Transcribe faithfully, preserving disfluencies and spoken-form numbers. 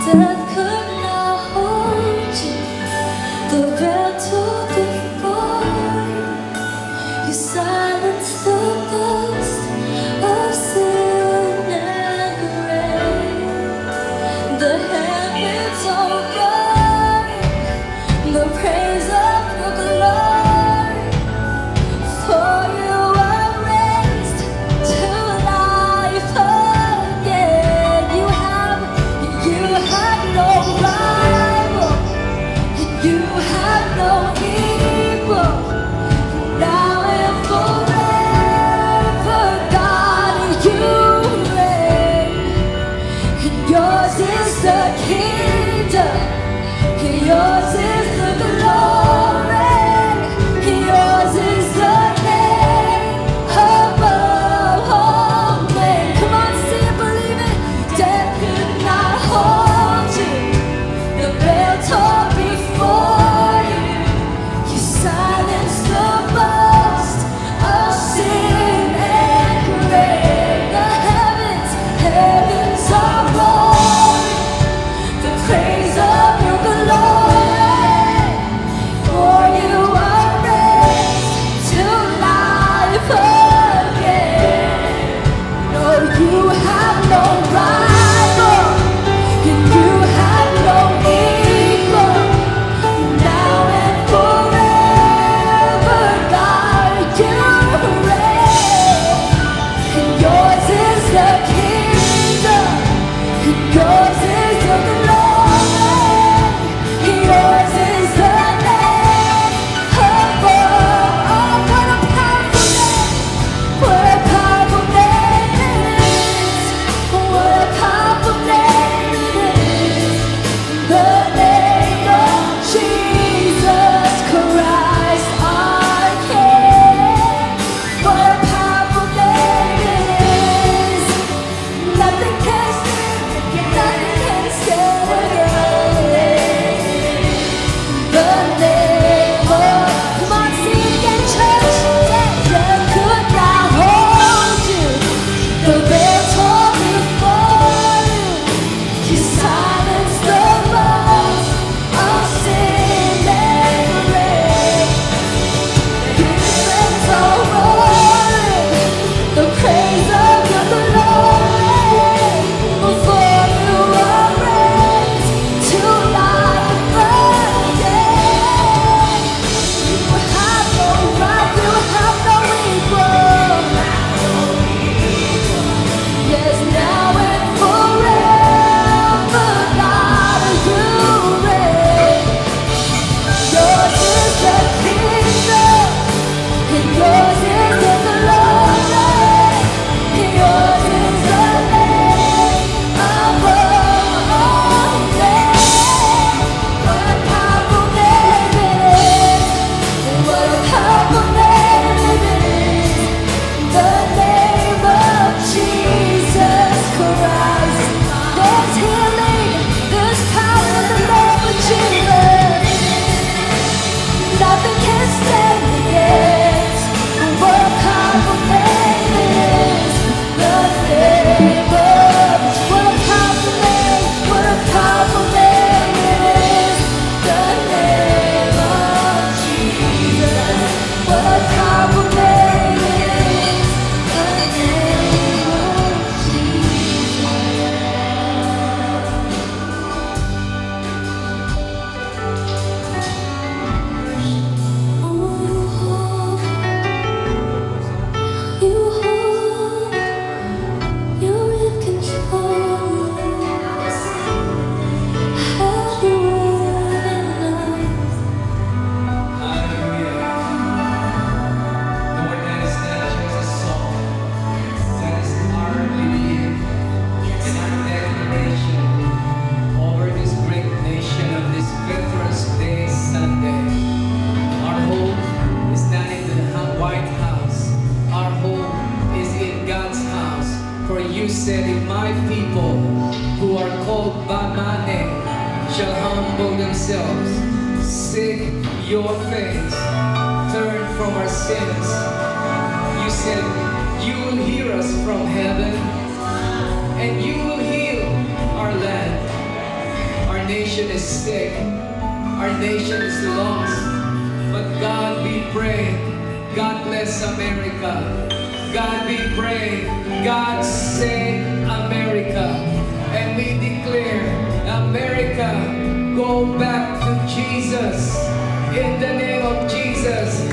Death could not hold you. The veil tore before you. You silenced the ghost of sin and grave. The heavens open, the praise of your glory. For you are raised to life again. You have, you have no rival. You have no equal. Now and forever, God, you reign. And yours is the kingdom. And yours is the glory. And yours is the name above all names. Come on, see it, believe it. Death could not hold you. The veil tore before you. You silenced the boast of sin and grave. The heavens, heavens are roaring, the praise of your glory. For you are raised to life again. No, you have no rival, and you have no equal. Now and forever, God, you reign. And yours is the kingdom, and yours is the glory, and yours is the name above all. What a powerful name! What a powerful name it is! What a powerful name it is! The name of Jesus Christ our King. What a powerful name it is! Nothing can stand, nothing can stand against the name of. Come on, sing it again, church. Death could not hold you. The veil tore before you. You silenced the voice of sin and grave. The heavens are roaring, the praise of your glory. For you are raised to life again. You have no right, you have no equal. Yes, now and forever, God, you reign. Yours is the kingdom, and yours is the glory, and yours is the name above all names. What a powerful name it is! What a powerful name it is! The name of Jesus Christ. There's healing, there's power in the name of Jesus. Nothing can stand against. What a powerful name it is. The name of. What a powerful name. What a powerful name it is. The name of Jesus. What a powerful name it is. The name of You hold, you're in control. Have your way in us. Hallelujah. Lord, that is not just a song. That is our belief and our declaration over this great nation of this Veterans Day Sunday. Our hope is not in the White House. Our hope is in God's house. For you said, if my people who are called by my name shall humble themselves, seek your face, turn from our sins. You said you will hear us from heaven and you will heal our land. nation is sick. Our nation is lost. But God, we pray. God bless America. God, we pray. God save America. And we declare, America, go back to Jesus. In the name of Jesus.